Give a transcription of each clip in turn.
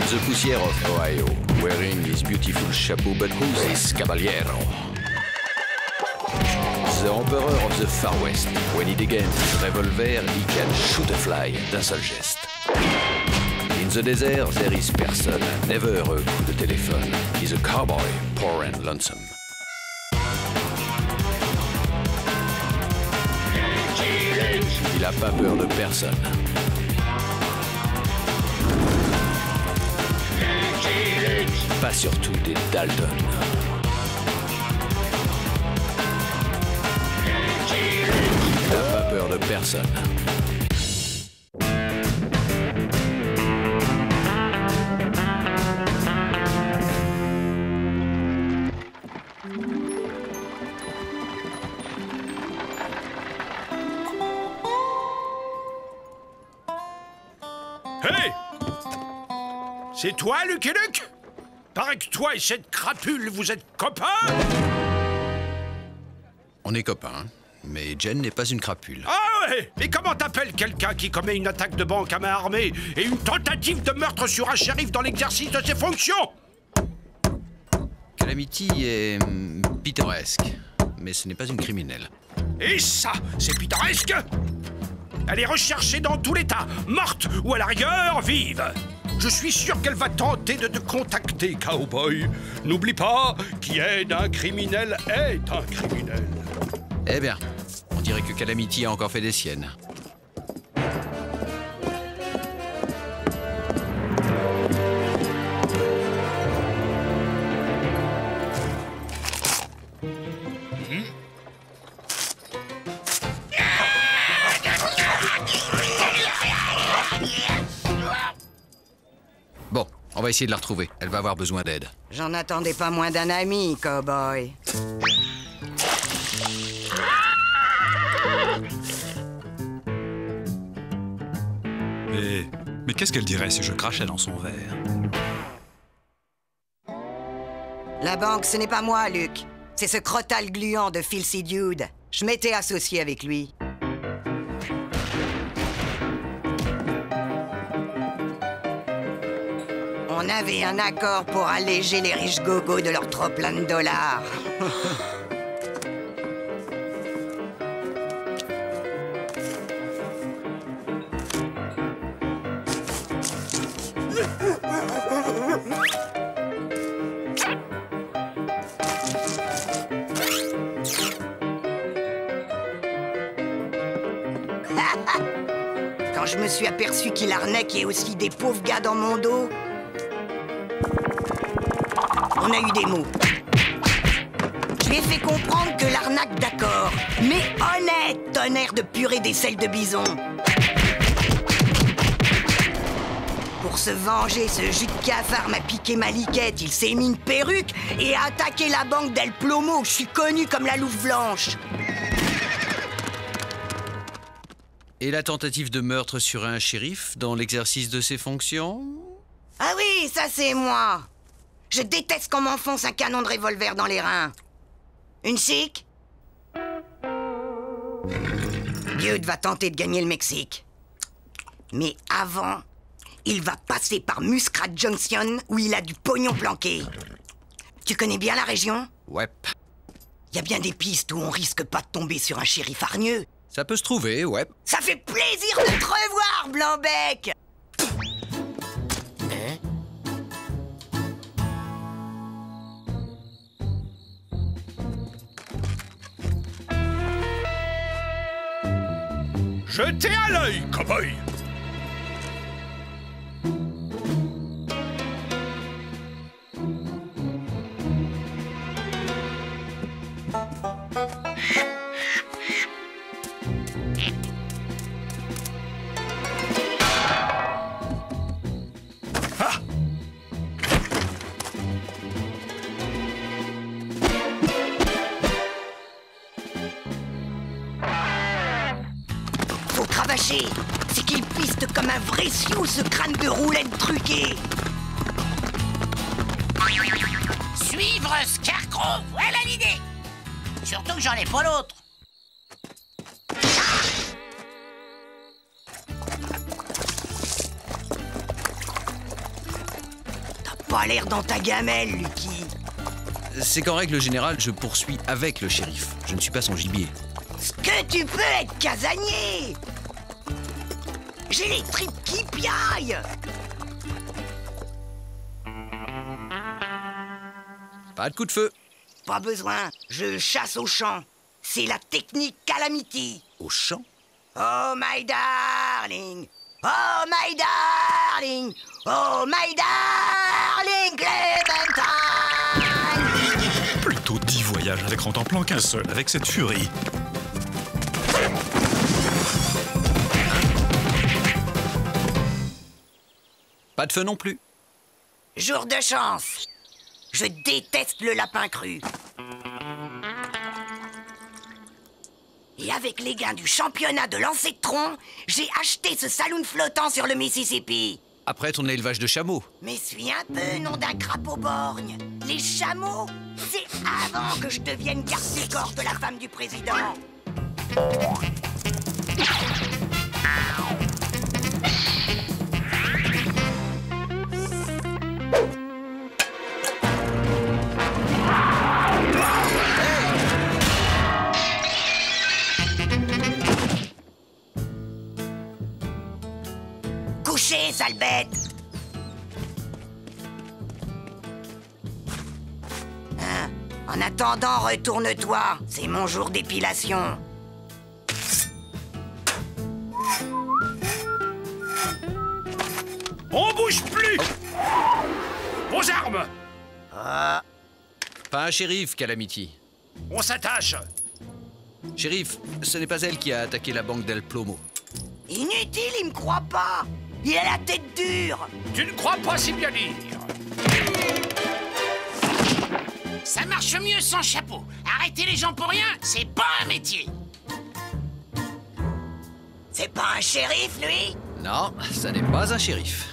the poussière of Ohio, wearing his beautiful chapeau, but who's this caballero? The emperor of the Far West. When he degains his revolver, he can shoot a fly d'un seul geste. In the desert, there is person, never a coup de téléphone. He's a cowboy, poor and lonesome. Il a pas peur de personne. Pas surtout des Dalton. Il n'a pas peur de personne. Hey! C'est toi, Lucky Luke? Paraît que toi et cette crapule, vous êtes copains? On est copains, mais Jen n'est pas une crapule. Ah ouais! Et comment t'appelles quelqu'un qui commet une attaque de banque à main armée et une tentative de meurtre sur un shérif dans l'exercice de ses fonctions? Calamity est pittoresque, mais ce n'est pas une criminelle. Et ça, c'est pittoresque! Elle est recherchée dans tout l'État, morte ou à la rigueur, vive. Je suis sûr qu'elle va tenter de te contacter, cowboy. N'oublie pas, qui aide un criminel est un criminel. Eh bien, on dirait que Calamity a encore fait des siennes. Bon, on va essayer de la retrouver. Elle va avoir besoin d'aide. J'en attendais pas moins d'un ami, cowboy. Mais qu'est-ce qu'elle dirait si je crachais dans son verre? La banque, ce n'est pas moi, Luke. C'est ce crotal gluant de Filthy Dude. Je m'étais associé avec lui. On avait un accord pour alléger les riches gogos de leur trop plein de dollars. Quand je me suis aperçu qu'il arnaquait aussi des pauvres gars dans mon dos, on a eu des mots. Je lui ai fait comprendre que l'arnaque, d'accord, mais honnête, tonnerre de purée d'aisselle de bison. Pour se venger, ce jus de cafard m'a piqué ma liquette. Il s'est mis une perruque et a attaqué la banque d'El Plomo. Je suis connu comme la louve blanche. Et la tentative de meurtre sur un shérif dans l'exercice de ses fonctions? Ah oui, ça c'est moi. Je déteste qu'on m'enfonce un canon de revolver dans les reins. Une chic? Dude va tenter de gagner le Mexique. Mais avant, il va passer par Muskrat Junction où il a du pognon planqué. Tu connais bien la région? Ouais. Y a bien des pistes où on risque pas de tomber sur un shérif hargneux. Ça peut se trouver, ouais. Ça fait plaisir de te revoir, Blanc-bec! Jetez à l'œil, cowboy! C'est qu'il piste comme un vrai sioux, ce crâne de roulette truqué. Suivre Scarecrow, voilà l'idée. Surtout que j'en ai pas l'autre. pas l'air dans ta gamelle, Lucky. C'est qu'en règle générale, je poursuis avec le shérif. Je ne suis pas son gibier. Ce que tu peux être casanier. J'ai les tripes qui piaillent. Pas de coup de feu. Pas besoin, je chasse au champ. C'est la technique Calamity. Au champ? Oh my darling, oh my darling, oh my darling Clémentine. Plutôt 10 voyages à l'écran temps qu'un seul avec cette furie. Pas de feu non plus. Jour de chance. Je déteste le lapin cru. Et avec les gains du championnat de lancer de tronc, j'ai acheté ce saloon flottant sur le Mississippi. Après ton élevage de chameaux. Mais suis un peu, nom d'un crapaud borgne. Les chameaux, c'est avant que je devienne garde-corps de la femme du président. Couchez, sale bête! Hein? En attendant, retourne-toi. C'est mon jour d'épilation. On bouge plus! Vos armes! Ah, Pas un shérif, Calamity. On s'attache! Shérif, ce n'est pas elle qui a attaqué la banque d'El Plomo. inutile, il me croit pas. Il a la tête dure. Tu ne crois pas si bien dire. Ça marche mieux sans chapeau. Arrêter les gens pour rien, c'est pas un métier. C'est pas un shérif, lui? Non, ça n'est pas un shérif.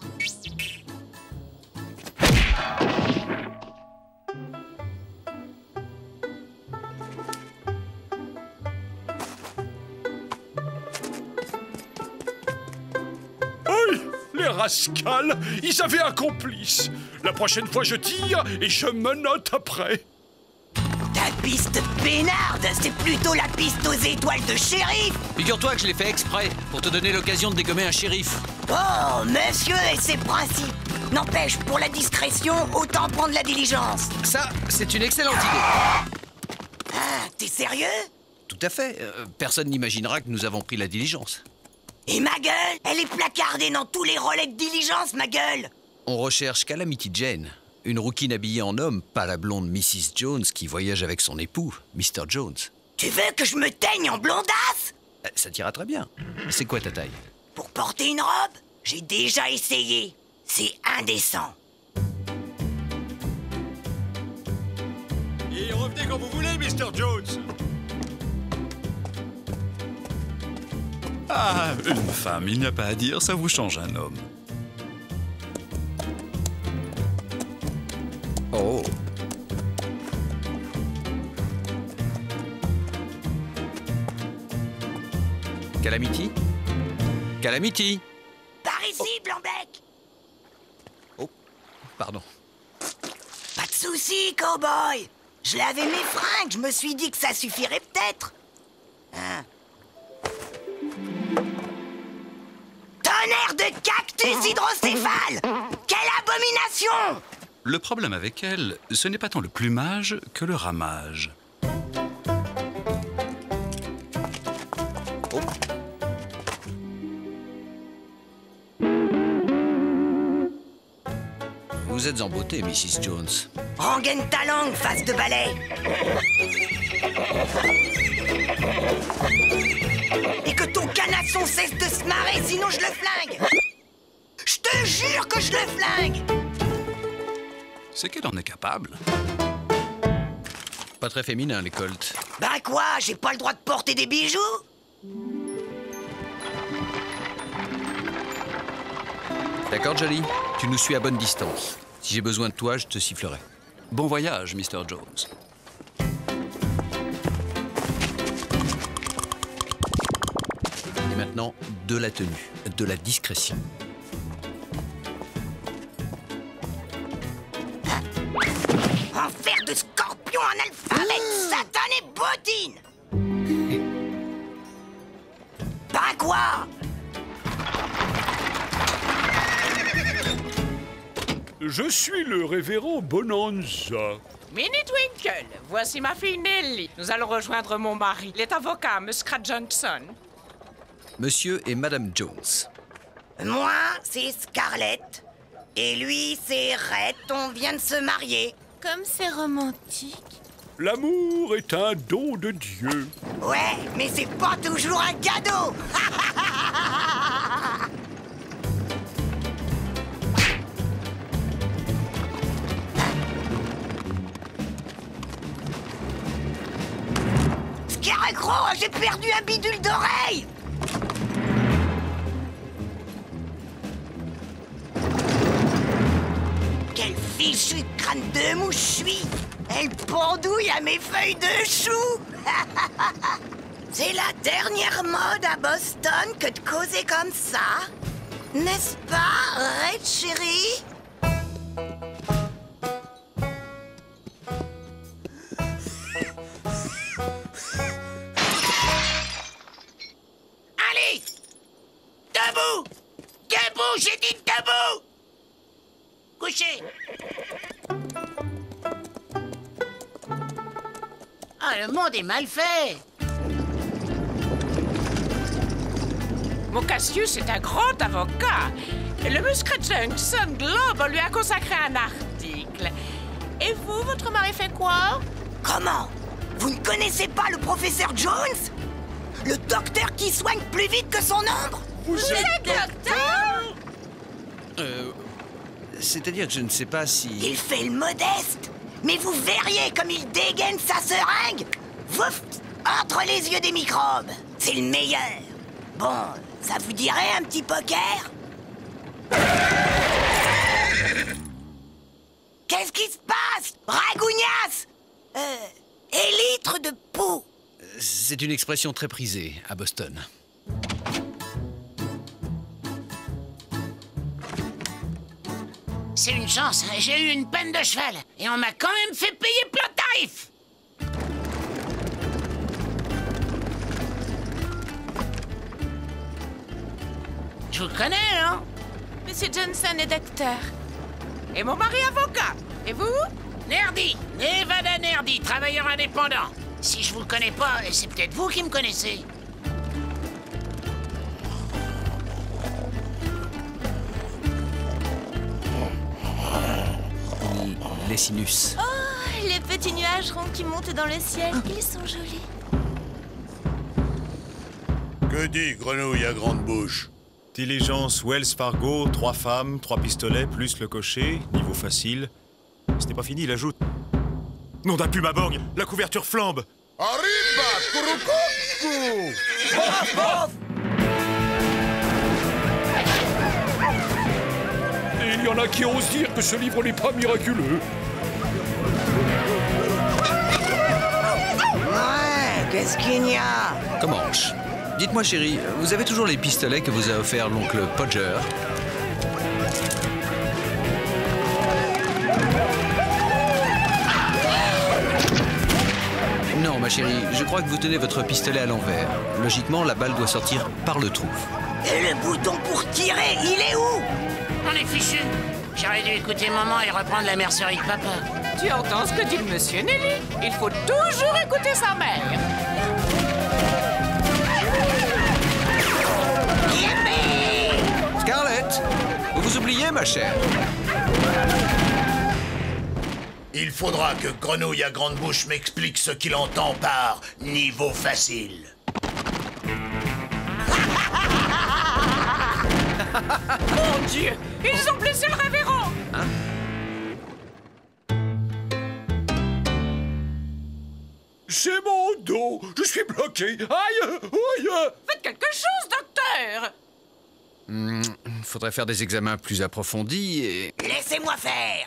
Les rascals, ils avaient un complice. La prochaine fois, je tire et je menotte après. Ta piste peinarde, c'est plutôt la piste aux étoiles de shérif. Figure-toi que je l'ai fait exprès, pour te donner l'occasion de dégommer un shérif. Oh, monsieur et ses principes. N'empêche, pour la discrétion, autant prendre la diligence. Ça, c'est une excellente idée. Ah, t'es sérieux? Tout à fait. Personne n'imaginera que nous avons pris la diligence. Et ma gueule, elle est placardée dans tous les relais de diligence, ma gueule. On recherche Calamity Jane, une rouquine habillée en homme, pas la blonde Mrs. Jones qui voyage avec son époux, Mr. Jones. Tu veux que je me teigne en blondasse? Ça t'ira très bien. C'est quoi ta taille? Pour porter une robe? J'ai déjà essayé. C'est indécent. Et revenez quand vous voulez, Mr. Jones. Ah, une femme, il n'y a pas à dire, ça vous change un homme. Oh. Calamity? Calamity? Par ici, Blanc-Bec. Oh, pardon. Pas de soucis, cowboy. Je lavais mes fringues, je me suis dit que ça suffirait peut-être. Hein? Tonnerre de cactus hydrocéphale! Quelle abomination! Le problème avec elle, ce n'est pas tant le plumage que le ramage. Vous êtes en beauté, Mrs. Jones. Rengaine ta langue, face de balai. Et que ton canasson cesse de se marrer, sinon je le flingue. Je te jure que je le flingue. C'est qu'elle en est capable. Pas très féminin, les Colts. Ben quoi, j'ai pas le droit de porter des bijoux? D'accord, Jolie? Tu nous suis à bonne distance. Si j'ai besoin de toi, je te sifflerai. Bon voyage, Mr. Jones. Et maintenant, de la tenue, de la discrétion. analphabète, Satan et bottine. Ben quoi? Je suis le révérend Bonanza. Minnie Twinkle, voici ma fille Nelly. Nous allons rejoindre mon mari, il est avocat, Muscrat Johnson. Monsieur et Madame Jones. Moi, c'est Scarlett. Et lui, c'est Rhett. On vient de se marier. Comme c'est romantique. L'amour est un don de Dieu. Ouais, mais c'est pas toujours un cadeau. Scarecrow, j'ai perdu un bidule d'oreille. Quel fichu crâne de mouche je suis. Elle pendouille à mes feuilles de chou. C'est la dernière mode à Boston que de causer comme ça. N'est-ce pas, Red chérie? Allez! Debout! Debout, j'ai dit debout! Couchez! Ah, le monde est mal fait! Mon Cassius est un grand avocat. Le Muscrat Johnson Globe lui a consacré un article. Et vous, votre mari fait quoi? Comment? Vous ne connaissez pas le professeur Jones? Le docteur qui soigne plus vite que son ombre? Vous êtes docteur? C'est-à-dire que je ne sais pas si... Il fait le modeste. Mais vous verriez comme il dégaine sa seringue. Vouf! Entre les yeux des microbes. C'est le meilleur. Bon, ça vous dirait un petit poker? Qu'est-ce qui se passe? Ragougnasse! Élytre de peau. C'est une expression très prisée à Boston. C'est une chance, j'ai eu une peine de cheval et on m'a quand même fait payer plein tarif. Je vous connais, non? Monsieur Johnson est docteur. Et mon mari avocat. Et vous? Nerdy, Nevada Nerdy, travailleur indépendant. Si je vous connais pas, c'est peut-être vous qui me connaissez. Les sinus. Oh, les petits nuages ronds qui montent dans le ciel, ils sont jolis. Que dit Grenouille à grande bouche? Diligence Wells Fargo, 3 femmes, 3 pistolets, plus le cocher, niveau facile. Ce n'est pas fini, il ajoute. Nom d'un plume à borgne, la couverture flambe. Arriba, Kurukuku! Et il y en a qui osent dire que ce livre n'est pas miraculeux. Ouais, qu'est-ce qu'il y a? Comanche. Dites-moi, chérie, vous avez toujours les pistolets que vous a offert l'oncle Podger? Non, ma chérie, je crois que vous tenez votre pistolet à l'envers. Logiquement, la balle doit sortir par le trou. Et le bouton pour tirer, il est où? On est fichu. J'aurais dû écouter maman et reprendre la mercerie de papa. Tu entends ce que dit le monsieur Nelly? Il faut toujours écouter sa mère. Scarlett, vous vous oubliez, ma chère? Il faudra que Grenouille à grande bouche m'explique ce qu'il entend par niveau facile. Mon Dieu, ils ont blessé le révérend. Hein? C'est mon dos. Je suis bloqué. Aïe, aïe. Faites quelque chose, docteur. Faudrait faire des examens plus approfondis et... Laissez-moi faire.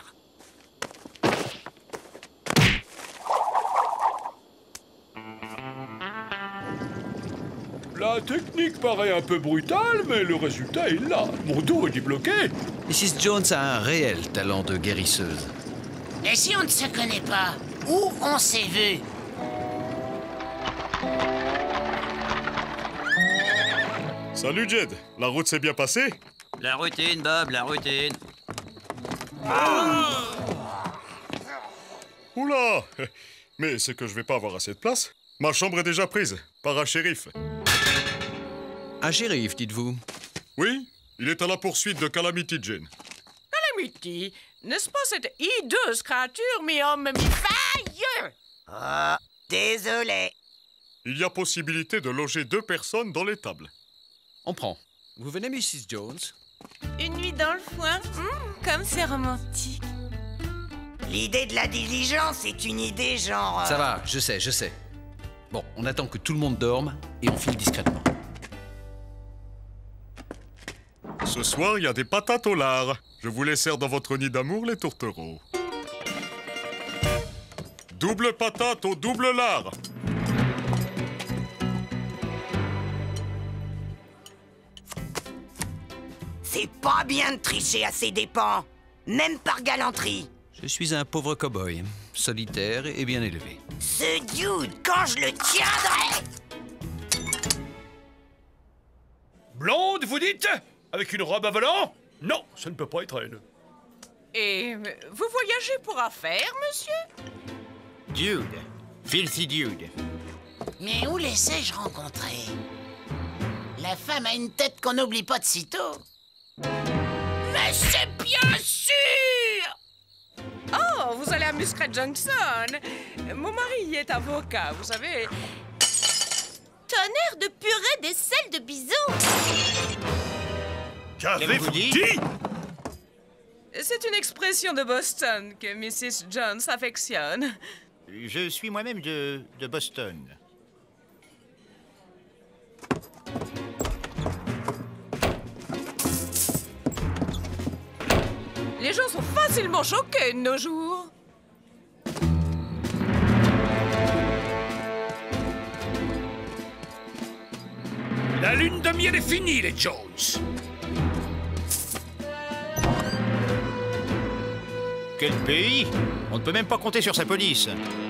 La technique paraît un peu brutale, mais le résultat est là. Mon dos est débloqué. Mrs. Jones a un réel talent de guérisseuse. Et si on ne se connaît pas? Où on s'est vu? Salut Jed, la route s'est bien passée? La routine, Bob, la routine. Oula! Mais c'est que je vais pas avoir assez de place. Ma chambre est déjà prise, par un shérif. Un shérif, dites-vous? Oui, il est à la poursuite de Calamity Jane. Calamity, n'est-ce pas cette hideuse créature mi-homme, mi-faille? Ah, désolé. Il y a possibilité de loger 2 personnes dans l'étable. On prend. Vous venez, Mrs. Jones? Une nuit dans le foin, comme c'est romantique. L'idée de la diligence est une idée genre... Ça va, je sais. Bon, on attend que tout le monde dorme et on file discrètement. Ce soir, il y a des patates au lard. Je vous les sers dans votre nid d'amour, les tourtereaux. Double patate au double lard. C'est pas bien de tricher à ses dépens, même par galanterie. Je suis un pauvre cow-boy, solitaire et bien élevé. Ce dude, quand je le tiendrai... Blonde, vous dites? Avec une robe à volant? Non, ça ne peut pas être elle. Et vous voyagez pour affaires, monsieur? Dude. Filthy Dude. Mais où les ai-je rencontrés? La femme a une tête qu'on n'oublie pas de sitôt. Mais c'est bien sûr! Oh, vous allez à Muskrat Junction. Mon mari y est avocat, vous savez. Tonnerre de purée d'aisselle de bison! Qu'avez-vous dit? C'est une expression de Boston que Mrs. Jones affectionne. Je suis moi-même de Boston. Les gens sont facilement choqués de nos jours. La lune de miel est finie, les Jones. Quel pays? On ne peut même pas compter sur sa police.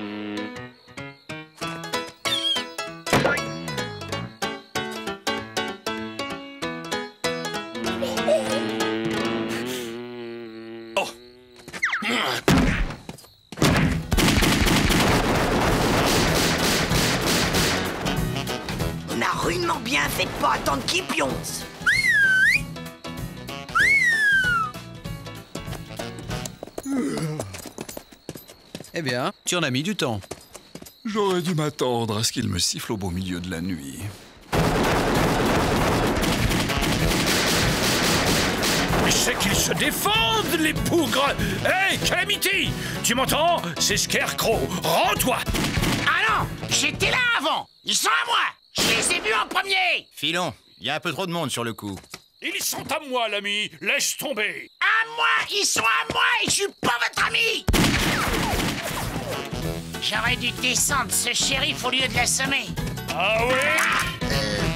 Oh. On a rudement bien fait de pas attendre qu'il pionce. Eh bien, tu en as mis du temps. J'aurais dû m'attendre à ce qu'il me siffle au beau milieu de la nuit. Mais c'est qu'ils se défendent, les bougres! Hey, Calamity! Tu m'entends? C'est Scarecrow! Rends-toi! Ah non! J'étais là avant! Ils sont à moi! Je les ai vus en premier! Filons, il y a un peu trop de monde sur le coup. Ils sont à moi, l'ami! Laisse tomber! À moi! Ils sont à moi et je suis pas votre ami! J'aurais dû descendre ce shérif au lieu de l'assommer. Ah ouais?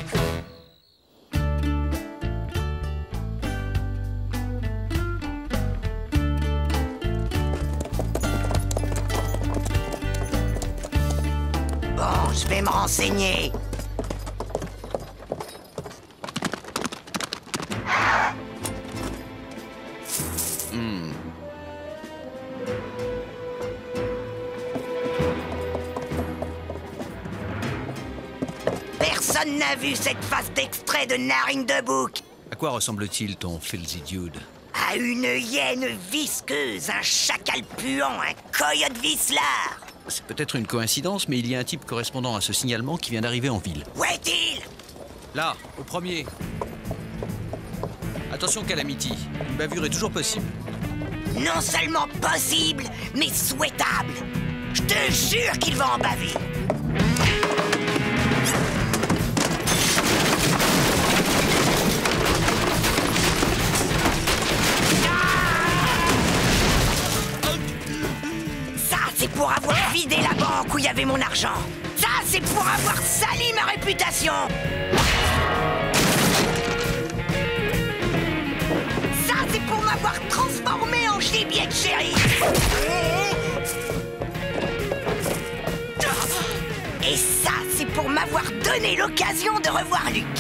Bon, je vais me renseigner. Personne n'a vu cette face d'extrait de Narine de Bouc. À quoi ressemble-t-il, ton filthy dude? À une hyène visqueuse, un chacal puant, un coyote vicelard. C'est peut-être une coïncidence, mais il y a un type correspondant à ce signalement qui vient d'arriver en ville. Où est-il? Là, au premier. Attention, Calamity. Une bavure est toujours possible. Non seulement possible, mais souhaitable. Je te jure qu'il va en baver. Ça, c'est pour avoir vidé la banque où il y avait mon argent. Ça, c'est pour avoir sali ma réputation. Ça, c'est pour m'avoir transformé en gibier de shérif. donner l'occasion de revoir Luc.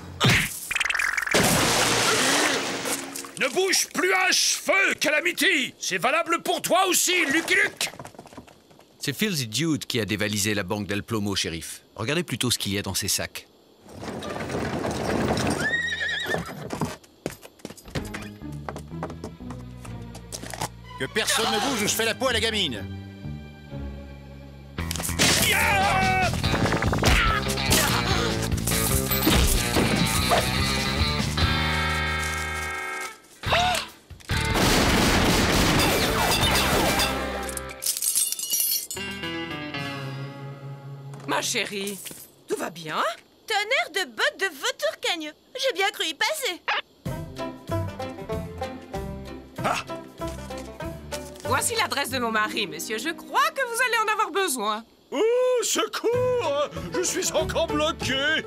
Ne bouge plus un cheveu, Calamity! C'est valable pour toi aussi, Lucky Luke! C'est Fields Dude qui a dévalisé la banque d'El Plomo, shérif. Regardez plutôt ce qu'il y a dans ses sacs. Que personne ne bouge ou je fais la peau à la gamine. Yeah! Ma chérie, tout va bien? Tonnerre de bottes de vautour cagneux. J'ai bien cru y passer. Ah! Voici l'adresse de mon mari, monsieur. Je crois que vous allez en avoir besoin. Oh, secours! Je suis encore bloqué!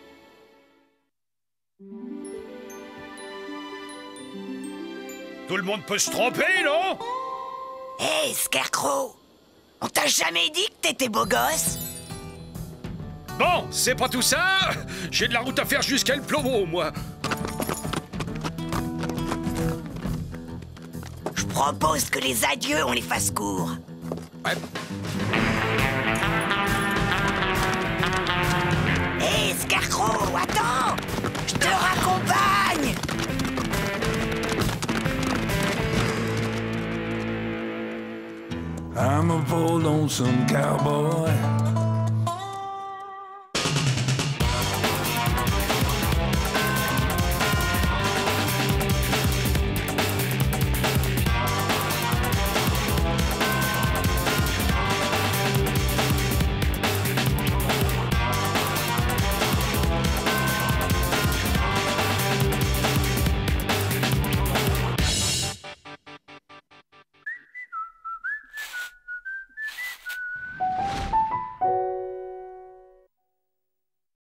Tout le monde peut se tromper, non? Hé, Scarecrow! On t'a jamais dit que t'étais beau gosse? Bon, c'est pas tout ça. J'ai de la route à faire jusqu'à El Plomo, moi. Je propose que les adieux, on les fasse courts. Ouais. Hé, Scarecrow, attends! Je te raccompagne! I'm a poor lonesome cowboy